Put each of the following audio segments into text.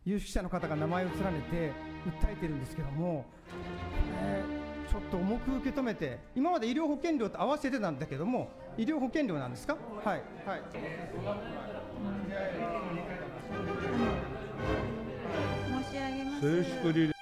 有識者の方が名前を連ねて訴えているんですけども、ちょっと重く受け止めて、今まで医療保険料と合わせてなんだけども、医療保険料なんですか。はい、はい、 申し上げます。 静粛に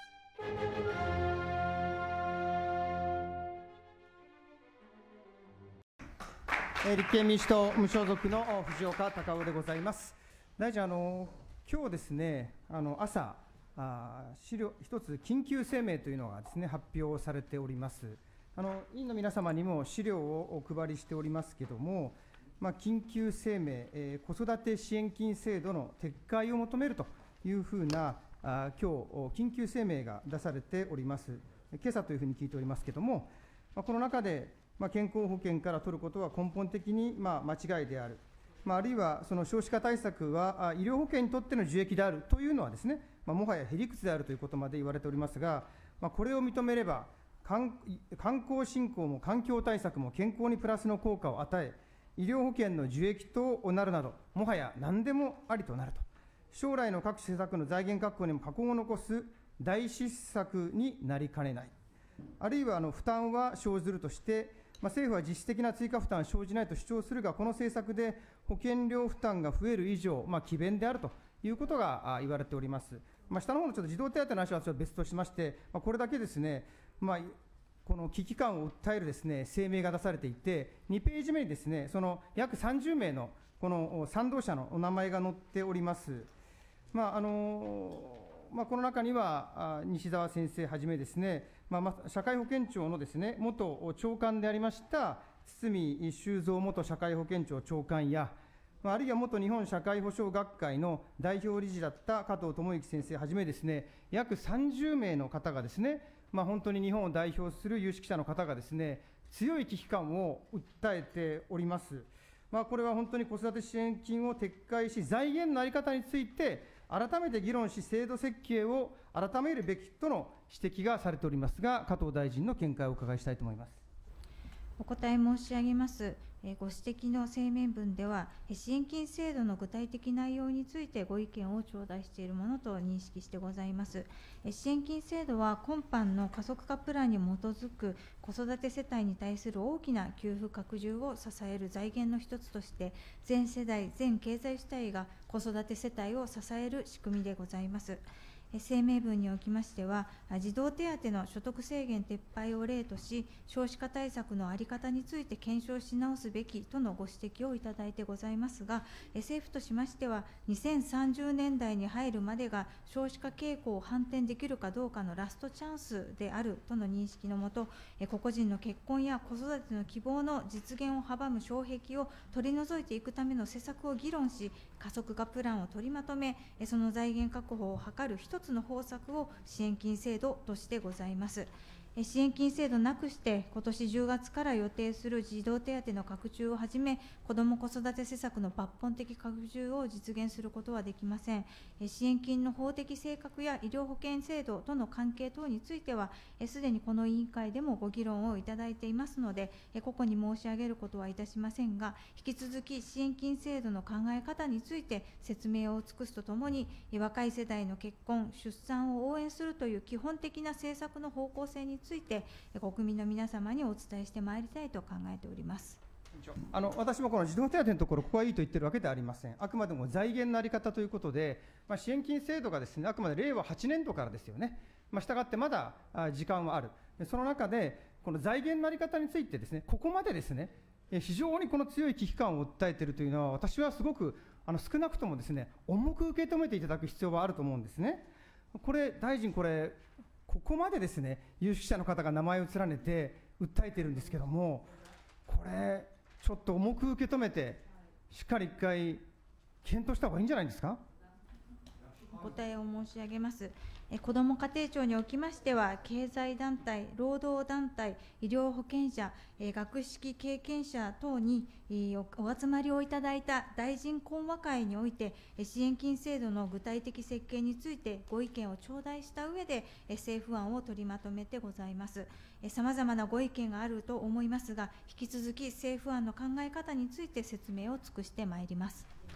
立憲民主党無所属の藤岡隆夫でございます。大臣、今日ですね、朝、資料一つ、緊急声明というのがですね、発表されております。委員の皆様にも資料をお配りしておりますけれども、緊急声明、子育て支援金制度の撤回を求めるというふうな、今日緊急声明が出されております。今朝というふうに聞いておりますけれども、この中で、健康保険から取ることは根本的に間違いである、あるいはその少子化対策は医療保険にとっての受益であるというのはですね、もはやへりくつであるということまで言われておりますが、これを認めれば、観光振興も環境対策も健康にプラスの効果を与え、医療保険の受益となるなど、もはや何でもありとなると、将来の各施策の財源確保にも禍根を残す大失策になりかねない、あるいは負担は生ずるとして、政府は実質的な追加負担は生じないと主張するが、この政策で保険料負担が増える以上、詭弁であるということが言われております。下の方のちょっと児童手当の話は別としまして、これだけですね、この危機感を訴えるですね、声明が出されていて、2ページ目にですね、その約30名のこの賛同者のお名前が載っております。この中には、西澤先生はじめですね、社会保険庁のですね、元長官でありました堤修三元社会保険庁長官や、あるいは元日本社会保障学会の代表理事だった加藤智之先生はじめですね、約30名の方がですね、本当に日本を代表する有識者の方がですね、強い危機感を訴えております。これは本当に子育て支援金を撤回し、財源の在り方について、改めて議論し、制度設計を改めるべきとの指摘がされておりますが、加藤大臣の見解をお伺いしたいと思います。 お答え申し上げます。ご指摘の声明文では、支援金制度の具体的内容についてご意見を頂戴しているものと認識してございます。支援金制度は今般の加速化プランに基づく子育て世帯に対する大きな給付拡充を支える財源の一つとして、全世代、全経済主体が子育て世帯を支える仕組みでございます。声明文におきましては、児童手当の所得制限撤廃を例とし、少子化対策の在り方について検証し直すべきとのご指摘をいただいてございますが、政府としましては、2030年代に入るまでが少子化傾向を反転できるかどうかのラストチャンスであるとの認識のもと、個々人の結婚や子育ての希望の実現を阻む障壁を取り除いていくための施策を議論し、加速化プランを取りまとめ、その財源確保を図る一つの方策を支援金制度としてございます。支援金制度なくして、今年10月から予定する児童手当の拡充をはじめ、子ども子育て施策の抜本的拡充を実現することはできません。支援金の法的性格や医療保険制度との関係等については、すでにこの委員会でもご議論をいただいていますので、個々に申し上げることはいたしませんが、引き続き支援金制度の考え方について説明を尽くすとともに、若い世代の結婚、出産を応援するという基本的な政策の方向性について国民の皆様にお伝えしてまいりたいと考えております。 私もこの児童手当のところ、ここはいいと言ってるわけではありません。あくまでも財源の在り方ということで、支援金制度がですね、あくまで令和8年度からですよね。したがってまだ時間はある。その中で、この財源の在り方についてですね、ここまでですね、非常にこの強い危機感を訴えているというのは、私はすごく少なくともですね、重く受け止めていただく必要はあると思うんですね。これ、大臣、ここまでですね、有識者の方が名前を連ねて訴えているんですけれども、これ、ちょっと重く受け止めて、しっかり一回、検討した方がいいんじゃないですか。 お答えを申し上げます。子ども家庭庁におきましては、経済団体、労働団体、医療保険者、学識経験者等にお集まりをいただいた大臣懇話会において、支援金制度の具体的設計についてご意見を頂戴した上で、政府案を取りまとめてございます。さまざまなご意見があると思いますが、引き続き政府案の考え方について説明を尽くしてまいります。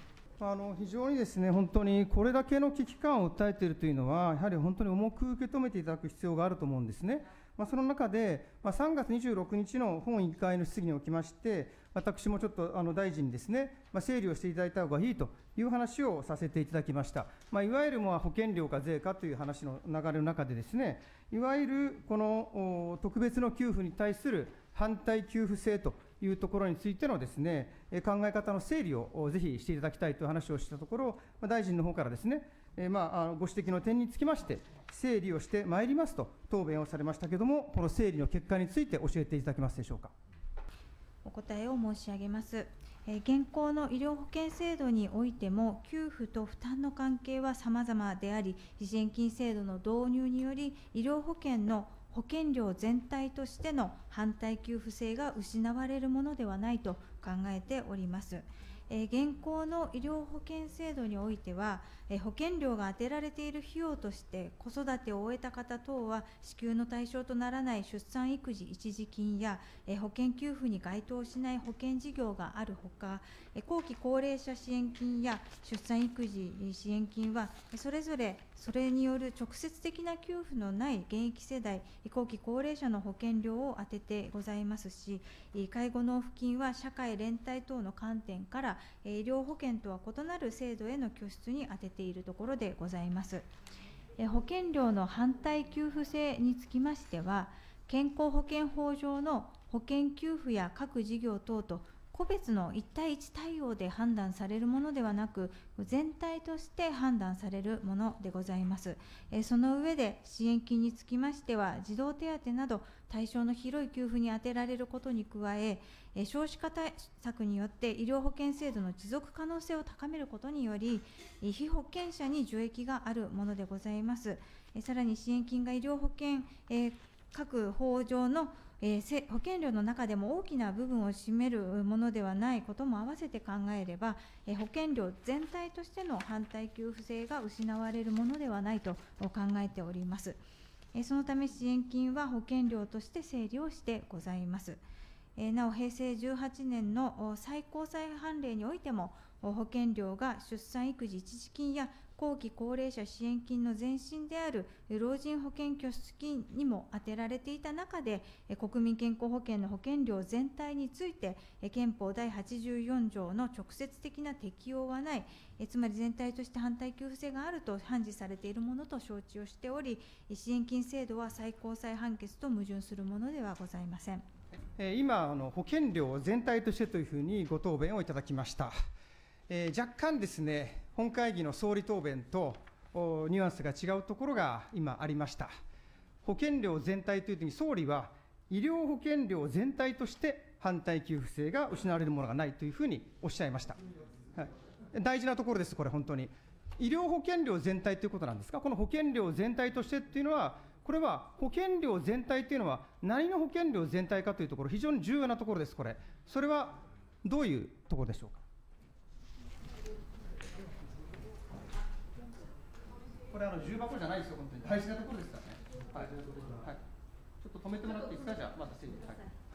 非常にですね、本当にこれだけの危機感を訴えているというのは、やはり本当に重く受け止めていただく必要があると思うんですね。その中で、3月26日の本委員会の質疑におきまして、私もちょっと大臣にですね、整理をしていただいた方がいいという話をさせていただきました。いわゆる保険料か税かという話の流れの中でですね、いわゆるこの特別の給付に対する反対給付制というところについてのですね、考え方の整理をぜひしていただきたいという話をしたところ、大臣の方からですね、ご指摘の点につきまして、整理をしてまいりますと答弁をされましたけれども、この整理の結果について教えていただけますでしょうか。 お答えを申し上げます。現行の医療保険制度においても、給付と負担の関係は様々であり、支援金制度の導入により、医療保険の保険料全体としての反対給付制が失われるものではないと考えております。現行の医療保険制度においては、保険料が当てられている費用として子育てを終えた方等は支給の対象とならない出産育児一時金や保険給付に該当しない保険事業があるほか、後期高齢者支援金や出産育児支援金はそれぞれそれによる直接的な給付のない現役世代後期高齢者の保険料を当ててございますし、介護納付金は社会連帯等の観点から医療保険とは異なる制度への拠出に充てているところでございます。保険料の反対給付制につきましては、健康保険法上の保険給付や各事業等と個別の1対1対応で判断されるものではなく、全体として判断されるものでございます。その上で支援金につきましては、児童手当など対象の広い給付に充てられることに加え、少子化対策によって医療保険制度の持続可能性を高めることにより、被保険者に受益があるものでございます。さらに支援金が医療保険、各法上の保険料の中でも大きな部分を占めるものではないことも合わせて考えれば、保険料全体としての反対給付制が失われるものではないと考えております。そのため支援金は保険料として整理をしてございます。なお平成18年の最高裁判例においても、保険料が出産育児一時金や後期高齢者支援金の前身である老人保険拠出金にも充てられていた中で、国民健康保険の保険料全体について憲法第84条の直接的な適用はない、つまり全体として反対給付制があると判事されているものと承知をしており、支援金制度は最高裁判決と矛盾するものではございません。 今保険料全体としてというふうにご答弁をいただきました。若干ですね、本会議の総理答弁とニュアンスが違うところが今ありました。保険料全体というときに、総理は医療保険料全体として反対給付制が失われるものがないというふうにおっしゃいました。はい、大事なところです、これ、本当に。医療保険料全体ということなんですか、この保険料全体としてっていうのは、これは保険料全体というのは、何の保険料全体かというところ、非常に重要なところです、これ。それはどういうところでしょうか。これ重箱じゃないですよ、本当に大事なところですからね。はい、はい、ちょっと止めてもらっていいですか、じゃあ、また整理。はい。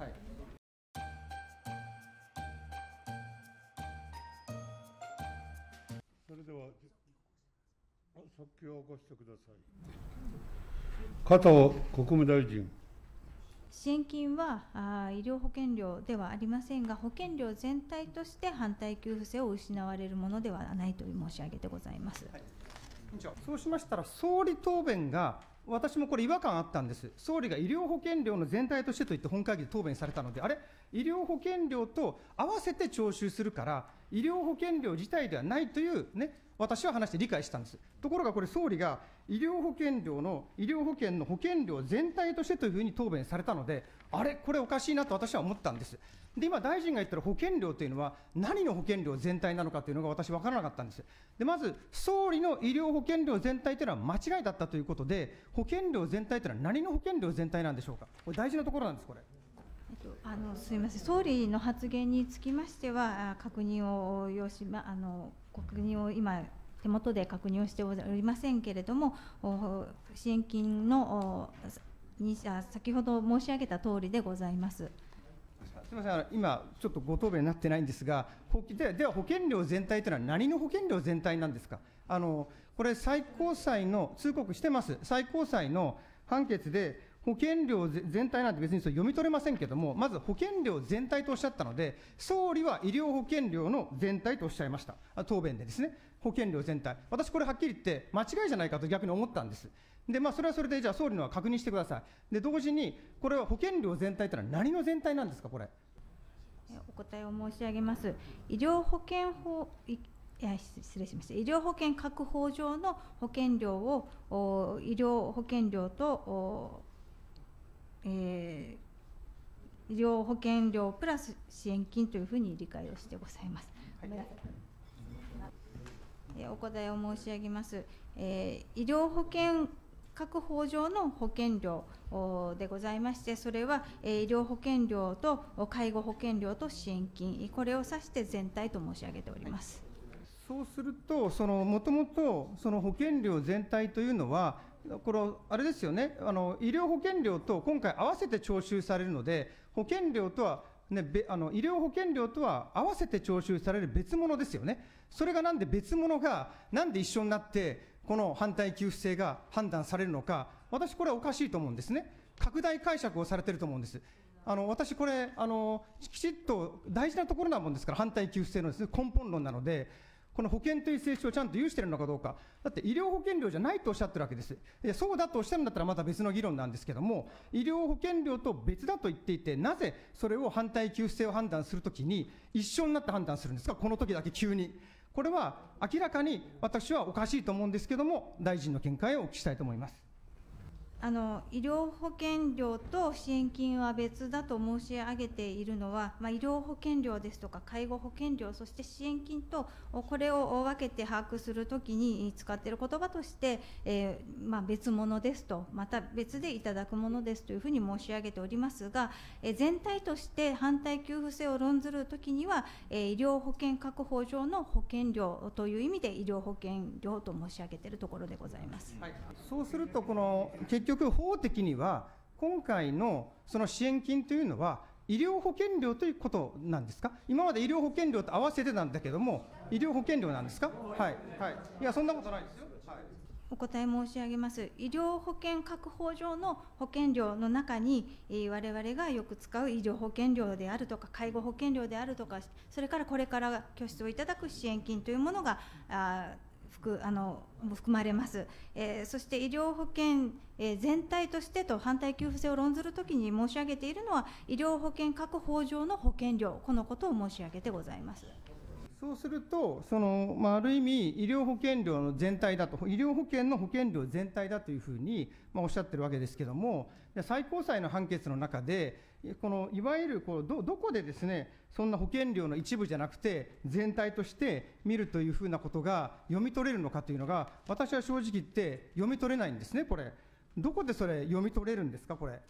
それでは、速記を起こしてください。加藤国務大臣。 支援金は医療保険料ではありませんが、保険料全体として反対給付制を失われるものではないと申し上げてございます。はい、 そうしましたら、総理答弁が、私もこれ、違和感あったんです、総理が医療保険料の全体としてと言って、本会議で答弁されたので、あれ、医療保険料と合わせて徴収するから、医療保険料自体ではないという、ね、私は話して理解したんです。ところがこれ、総理が医療保険の保険料全体としてというふうに答弁されたので、あれ、これおかしいなと私は思ったんです。で、今、大臣が言ったら保険料というのは、何の保険料全体なのかというのが私、分からなかったんです。で、まず、総理の医療保険料全体というのは間違いだったということで、保険料全体というのは何の保険料全体なんでしょうか。これ、大事なところなんです、これ。 すみません、総理の発言につきましては、確認を今、手元で確認をしておりませんけれども、支援金の先ほど申し上げた通りでございます。 すみません、今、ちょっとご答弁になってないんですが、では保険料全体というのは、何の保険料全体なんですか。これ、最高裁の通告してます、最高裁の判決で、保険料全体なんて別にそれ読み取れませんけれども、まず保険料全体とおっしゃったので、総理は医療保険料の全体とおっしゃいました、答弁でですね、保険料全体、私、これはっきり言って、間違いじゃないかと逆に思ったんです。で、それはそれで、じゃあ、総理のは確認してください。で、同時に、これは保険料全体というのは、何の全体なんですか、これ。 お答えを申し上げます。医療保険法失礼しました。医療保険各法上の保険料を医療保険料と医療保険料プラス支援金というふうに理解をしてございます。お答えを申し上げます。医療保険各法上の保険料でございまして、それは医療保険料と介護保険料と支援金、これを指して全体と申し上げております。 そうすると、もともとその保険料全体というのは、これ、あれですよね、医療保険料と今回、合わせて徴収されるので、保険料とは、医療保険料とは合わせて徴収される別物ですよね。それがなんで別物が、なんで一緒になって、この反対給付性が判断されるのか、私、これはおかしいと思うんですね。拡大解釈をされてると思うんです。私、これきちっと大事なところなもんですから、反対給付性のですね、根本論なので、この保険という性質をちゃんと有しているのかどうか、だって医療保険料じゃないとおっしゃってるわけです。そうだとおっしゃるんだったらまた別の議論なんですけども、医療保険料と別だと言っていて、なぜそれを反対給付性を判断するときに、一緒になって判断するんですか、この時だけ急に。これは明らかに私はおかしいと思うんですけども、大臣の見解をお聞きしたいと思います。 医療保険料と支援金は別だと申し上げているのは、医療保険料ですとか介護保険料、そして支援金と、これを分けて把握するときに使っている言葉として、別物ですと、また別でいただくものですというふうに申し上げておりますが、全体として反対給付性を論ずるときには、医療保険確保上の保険料という意味で医療保険料と申し上げているところでございます。 はい、そうすると結局、法的には、今回のその支援金というのは、医療保険料ということなんですか。今まで医療保険料と合わせてなんだけども、医療保険料なんですか。はい、はい、いや、そんなことないですよ。はい、 お答え申し上げます。医療保険確保上の保険料の中に、我々がよく使う医療保険料であるとか、介護保険料であるとか、それからこれから拠出をいただく支援金というものが含まれます。そして医療保険、全体としてと反対給付性を論ずるときに申し上げているのは、医療保険確保上の保険料、このことを申し上げてございます。 そうすると、ある意味、医療保険料の全体だと、医療保険の保険料全体だというふうに、おっしゃってるわけですけれども、最高裁の判決の中で、いわゆるどこでですね、そんな保険料の一部じゃなくて、全体として見るというふうなことが読み取れるのかというのが、私は正直言って読み取れないんですね、これ。どこでそれ、読み取れるんですか、これ。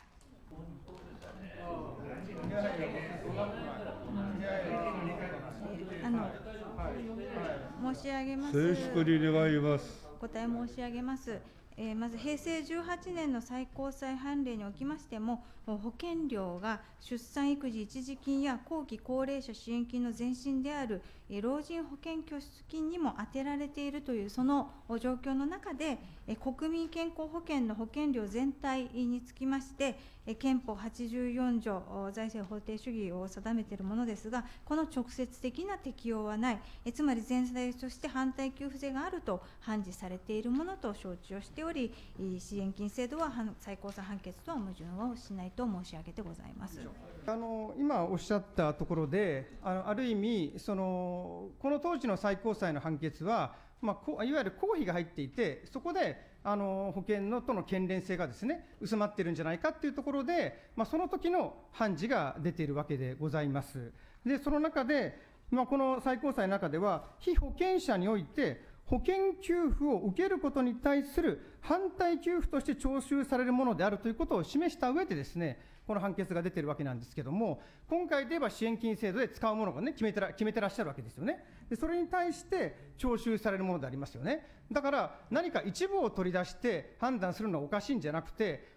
申し上げます。 静粛に願います。 お答え申し上げます。まず平成18年の最高裁判例におきましても、保険料が出産育児一時金や後期高齢者支援金の前身である老人保険拠出金にも充てられているというその状況の中で、国民健康保険の保険料全体につきまして憲法84条財政法定主義を定めているものですが、この直接的な適用はない、つまり全体として反対給付性があると判事されているものと承知をしており、支援金制度は最高裁判決とは矛盾をしないと申し上げてございます。 今おっしゃったところで、ある意味この当時の最高裁の判決は、いわゆる公費が入っていて、そこで保険のとの関連性がですね、薄まっているんじゃないかというところで、その時の判事が出ているわけでございます。で、その中で、この最高裁の中では、被保険者において、保険給付を受けることに対する反対給付として徴収されるものであるということを示した上でですね、この判決が出ているわけなんですけれども、今回で言えば支援金制度で使うものがね、決めてらっしゃるわけですよね。で、それに対して徴収されるものでありますよね。だから、何か一部を取り出して判断するのはおかしいんじゃなくて、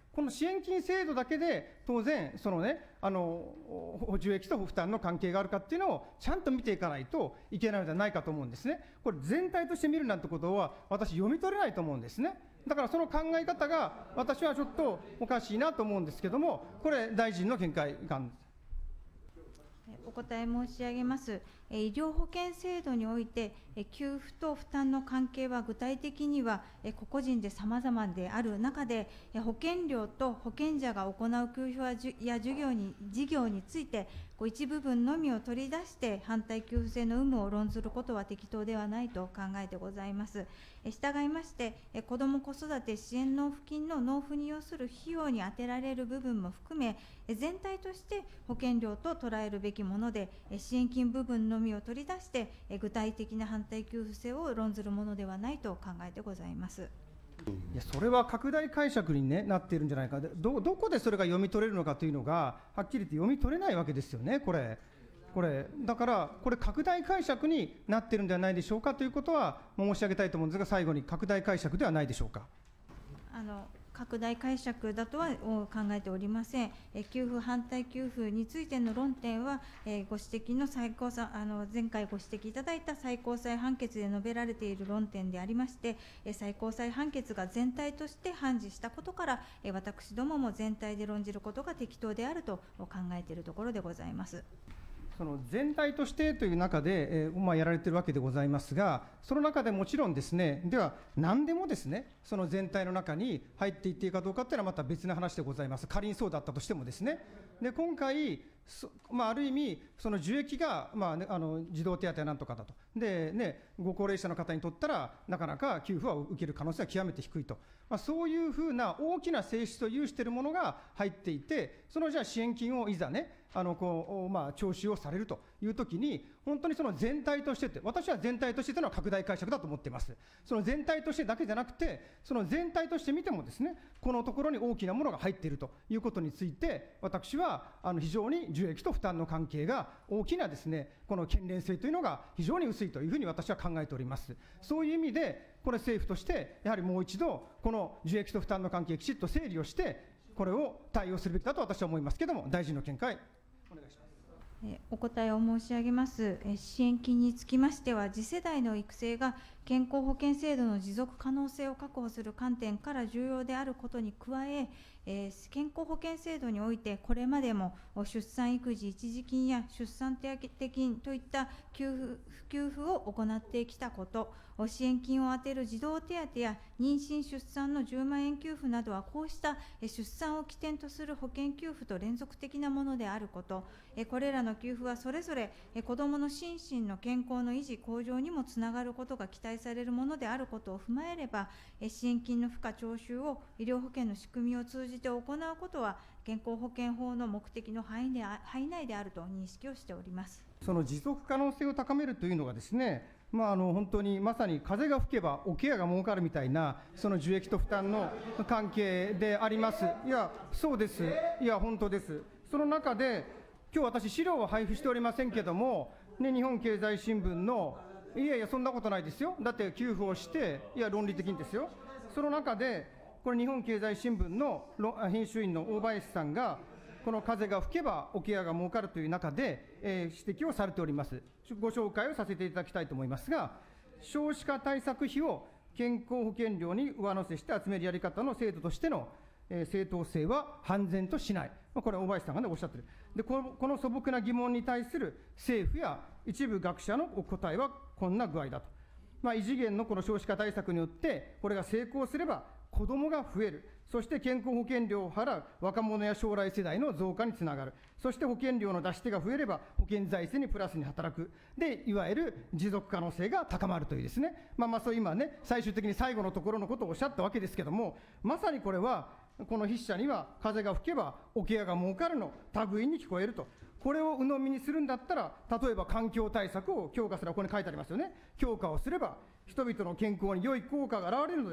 この支援金制度だけで、当然、そのね、受益と負担の関係があるかっていうのをちゃんと見ていかないといけないのではないかと思うんですね。これ、全体として見るなんてことは、私、読み取れないと思うんですね。だからその考え方が、私はちょっとおかしいなと思うんですけども、これ、大臣の見解いかんです。 お答え申し上げます。医療保険制度において、給付と負担の関係は具体的には個々人で様々である中で、保険料と保険者が行う給付や事業について、一部分のみを取り出して反対給付制の有無を論ずることは適当ではないと考えてございます。従いまして、子ども子育て支援納付金の納付に要する費用に充てられる部分も含め、全体として保険料と捉えるべきもので、支援金部分のみを取り出して、具体的な反対給付制を論ずるものではないと考えてございます。 いや、それは拡大解釈に、なっているんじゃないか、どこでそれが読み取れるのかというのが、はっきり言って読み取れないわけですよね、これだから、これ、拡大解釈になっているんではないでしょうかということは申し上げたいと思うんですが、最後に拡大解釈ではないでしょうか。 拡大解釈だとは考えておりません。給付、反対給付についての論点は、ご指摘の前回ご指摘いただいた最高裁判決で述べられている論点でありまして、最高裁判決が全体として判事したことから、私どもも全体で論じることが適当であると考えているところでございます。 その全体としてという中で、やられているわけでございますが、その中でもちろんですね、では、何でもですね、その全体の中に入っていっていいかどうかというのはまた別の話でございます。仮にそうだったとしてもですね。で、今回、ある意味、その受益が、児童手当やなんとかだと。で、ご高齢者の方にとったら、なかなか給付は受ける可能性は極めて低いと。そういうふうな大きな性質を有しているものが入っていて、そのじゃあ支援金をいざね、徴収をされるというときに、本当にその全体としてって、私は全体としてというのは拡大解釈だと思っています。その全体としてだけじゃなくて、その全体として見てもですね、このところに大きなものが入っているということについて、私は非常に受益と負担の関係が大きなですね、この牽連性というのが非常に薄いというふうに私は考えております。そういう意味で、これ政府として、やはりもう一度、この受益と負担の関係、きちっと整理をして、これを対応するべきだと私は思いますけれども、大臣の見解、お願いします。 お答えを申し上げます。支援金につきましては、次世代の育成が健康保険制度の持続可能性を確保する観点から重要であることに加え、健康保険制度において、これまでも出産育児一時金や出産手当金といった給付を行ってきたこと、支援金を充てる児童手当や妊娠・出産の10万円給付などは、こうした出産を起点とする保険給付と連続的なものであること、これらの給付はそれぞれ子どもの心身の健康の維持向上にもつながることが期待されるものであることを踏まえれば、支援金の付加徴収を医療保険の仕組みを通じて行うことは、健康保険法の目的の範囲内であると認識をしております。 その持続可能性を高めるというのがですね、本当にまさに風が吹けば桶屋が儲かるみたいな、その受益と負担の関係であります。いや、そうです。いや、本当です。その中で、今日私、資料を配布しておりませんけれども、日本経済新聞の、いやいや、そんなことないですよ。だって給付をして、いや、論理的にですよ。その中で、これ、日本経済新聞の編集員の大林さんが、この風が吹けば桶屋が儲かるという中で、指摘をされております。ご紹介をさせていただきたいと思いますが、少子化対策費を健康保険料に上乗せして集めるやり方の制度としての正当性は判然としない。これ、大林さんが、おっしゃってる。で、この素朴な疑問に対する政府や一部学者のお答えはこんな具合だと。異次元のこの少子化対策によって、これが成功すれば、子どもが増える。そして健康保険料を払う若者や将来世代の増加につながる。そして保険料の出し手が増えれば、保険財政にプラスに働く。で、いわゆる持続可能性が高まるというですね。そう今ね、最終的に最後のところのことをおっしゃったわけですけども、まさにこれは、この筆者には、風が吹けば桶屋が儲かるの類に聞こえると。これを鵜呑みにするんだったら、例えば環境対策を強化する、ここに書いてありますよね。強化をすれば、人々の健康に良い効果が現れるので、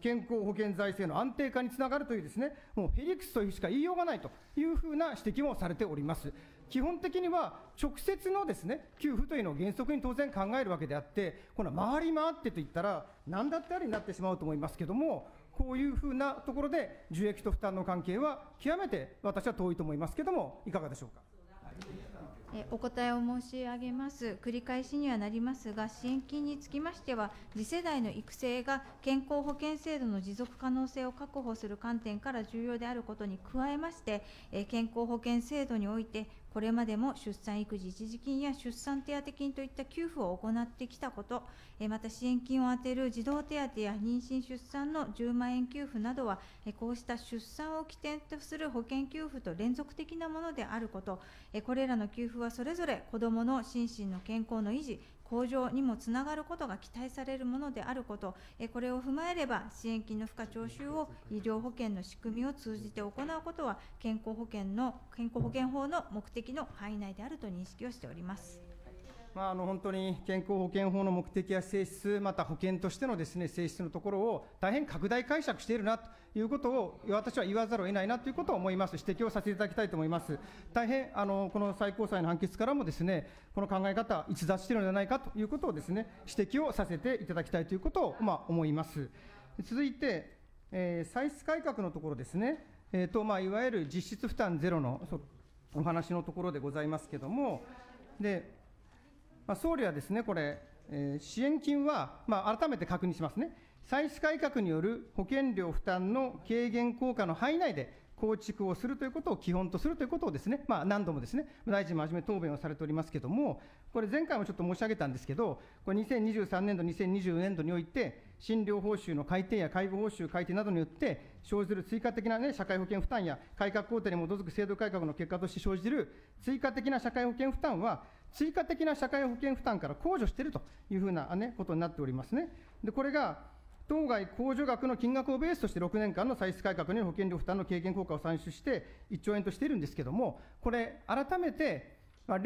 健康保険財政の安定化につながるというですね、もうへりくつというしか言いようがないというふうな指摘もされております。基本的には直接のですね、給付というのを原則に当然考えるわけであって、この回り回ってといったら、何だってありになってしまうと思いますけれども、こういうふうなところで受益と負担の関係は極めて私は遠いと思いますけれども、いかがでしょうか。 お答えを申し上げます。繰り返しにはなりますが、支援金につきましては、次世代の育成が健康保険制度の持続可能性を確保する観点から重要であることに加えまして、健康保険制度において、これまでも出産育児一時金や出産手当金といった給付を行ってきたこと、また支援金を充てる児童手当や妊娠・出産の10万円給付などは、こうした出産を起点とする保険給付と連続的なものであること、これらの給付はそれぞれ子どもの心身の健康の維持、向上にもつながることが期待されるものであること、これを踏まえれば、支援金の付加徴収を医療保険の仕組みを通じて行うことは、健康保険法の目的の範囲内であると認識をしております。 本当に健康保険法の目的や性質、また保険としてのですね、性質のところを大変拡大解釈しているなということを、私は言わざるを得ないなということを思います。指摘をさせていただきたいと思います。大変この最高裁の判決からもですね、この考え方、逸脱しているのではないかということをですね、指摘をさせていただきたいということを思います。続いて、歳出改革のところですね、いわゆる実質負担ゼロのお話のところでございますけれども、総理はですね、これ、支援金は、改めて確認しますね、歳出改革による保険料負担の軽減効果の範囲内で構築をするということを基本とするということをですね、何度もですね、大臣もはじめ答弁をされておりますけれども、これ、前回もちょっと申し上げたんですけど、これ、2023年度、2024年度において、診療報酬の改定や介護報酬改定などによって生じる追加的な、社会保険負担や改革工程に基づく制度改革の結果として生じる追加的な社会保険負担は、追加的な社会保険負担から控除しているというふうな、ことになっておりますね。で、これが当該控除額の金額をベースとして6年間の歳出改革による保険料負担の軽減効果を算出して1兆円としているんですけれども、これ、改めて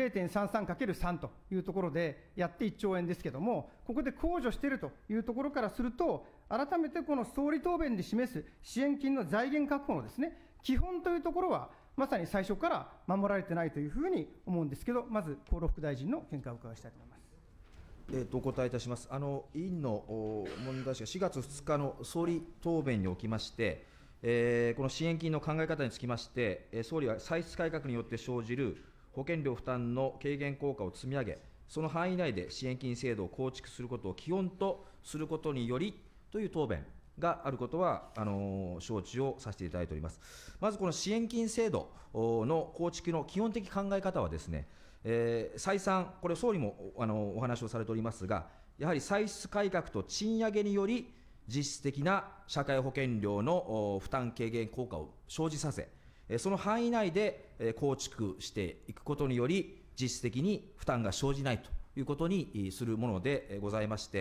0.33×3 というところでやって1兆円ですけれども、ここで控除しているというところからすると、改めてこの総理答弁で示す支援金の財源確保のですね、基本というところは、まさに最初から守られてないというふうに思うんですけど、まず厚労副大臣の見解をお伺いしたいと思います。 お答えいたします。委員の問題が4月2日の総理答弁におきまして、この支援金の考え方につきまして、総理は歳出改革によって生じる保険料負担の軽減効果を積み上げ、その範囲内で支援金制度を構築することを基本とすることによりという答弁があることは承知をさせていただいております。まずこの支援金制度の構築の基本的考え方はですね、再三、これ、総理もお話をされておりますが、やはり歳出改革と賃上げにより、実質的な社会保険料の負担軽減効果を生じさせ、その範囲内で構築していくことにより、実質的に負担が生じないということにするものでございまして、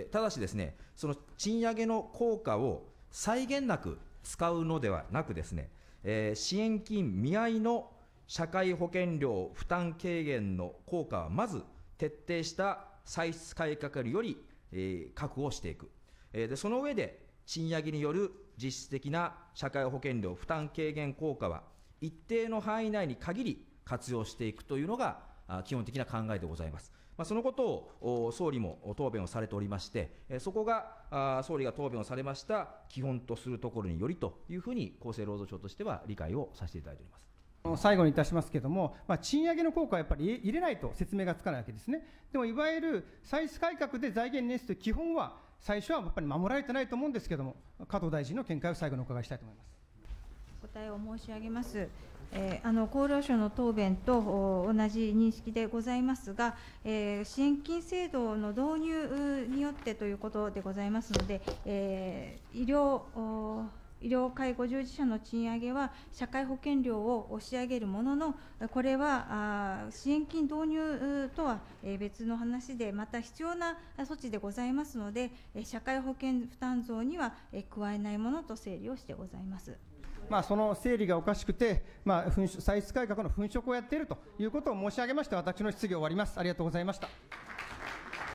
ただしですね、その賃上げの効果を際限なく使うのではなくですね、支援金見合いの社会保険料負担軽減の効果はまず徹底した歳出改革により、確保していく。でその上で賃上げによる実質的な社会保険料負担軽減効果は一定の範囲内に限り活用していくというのが基本的な考えでございます。そのことを総理も答弁をされておりまして、そこが総理が答弁をされました基本とするところによりというふうに厚生労働省としては理解をさせていただいております。 最後にいたしますけれども、賃上げの効果はやっぱり入れないと説明がつかないわけですね。でもいわゆる歳出改革で財源捻出という基本は、最初はやっぱり守られてないと思うんですけれども、加藤大臣の見解を最後にお伺いしたいと思います。 お答えを申し上げます。厚労省の答弁と同じ認識でございますが、支援金制度の導入によってということでございますので、医療介護従事者の賃上げは社会保険料を押し上げるものの、これは支援金導入とは別の話で、また必要な措置でございますので、社会保険負担増には加えないものと整理をしてございます。 その整理がおかしくて、歳出改革の粉飾をやっているということを申し上げまして、私の質疑を終わります。ありがとうございました。